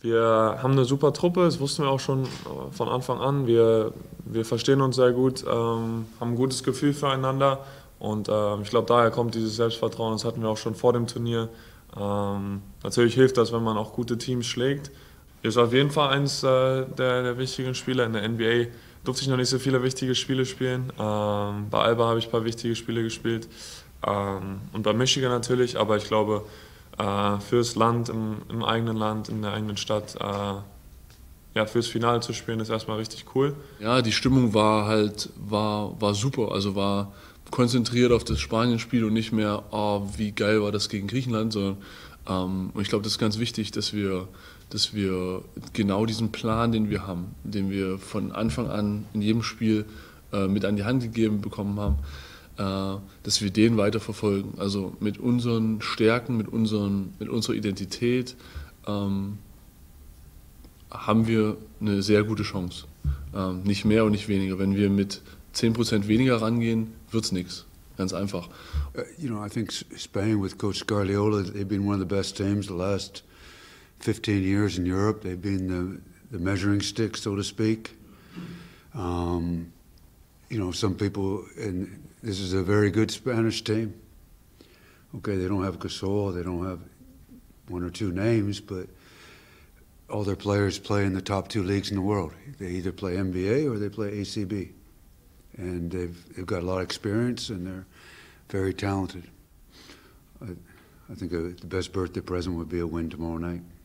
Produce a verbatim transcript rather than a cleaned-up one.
Wir haben eine super Truppe, das wussten wir auch schon von Anfang an. Wir, wir verstehen uns sehr gut, ähm, haben ein gutes Gefühl füreinander und ähm, ich glaube, daher kommt dieses Selbstvertrauen. Das hatten wir auch schon vor dem Turnier. Ähm, natürlich hilft das, wenn man auch gute Teams schlägt. Ist auf jeden Fall eines äh, der, der wichtigen Spiele. In der N B A durfte ich noch nicht so viele wichtige Spiele spielen. Ähm, bei Alba habe ich ein paar wichtige Spiele gespielt ähm, und bei Michigan natürlich, aber ich glaube, äh, fürs Land, im, im eigenen Land, in der eigenen Stadt, äh, ja, fürs Finale zu spielen, ist erstmal richtig cool. Ja, die Stimmung war halt, war, war super, also war konzentriert auf das Spanien-Spiel und nicht mehr, oh, wie geil war das gegen Griechenland, sondern ähm, und ich glaube, das ist ganz wichtig, dass wir, dass wir genau diesen Plan, den wir haben, den wir von Anfang an in jedem Spiel äh, mit an die Hand gegeben bekommen haben, äh, dass wir den weiterverfolgen. Also mit unseren Stärken, mit, unseren, mit unserer Identität ähm, haben wir eine sehr gute Chance. Ähm, nicht mehr und nicht weniger. Wenn wir mit zehn Prozent weniger rangehen, wird es nichts. Ganz einfach. Uh, you know, I think Spain with Coach Guardiola, they've been one of the best teams the last fifteen years in Europe. They've been the, the measuring stick, so to speak. Um, you know, some people, and this is a very good Spanish team. Okay, they don't have Gasol, they don't have one or two names, but all their players play in the top two leagues in the world. They either play N B A or they play A C B. And they've, they've got a lot of experience and they're very talented. I, I think a, the best birthday present would be a win tomorrow night.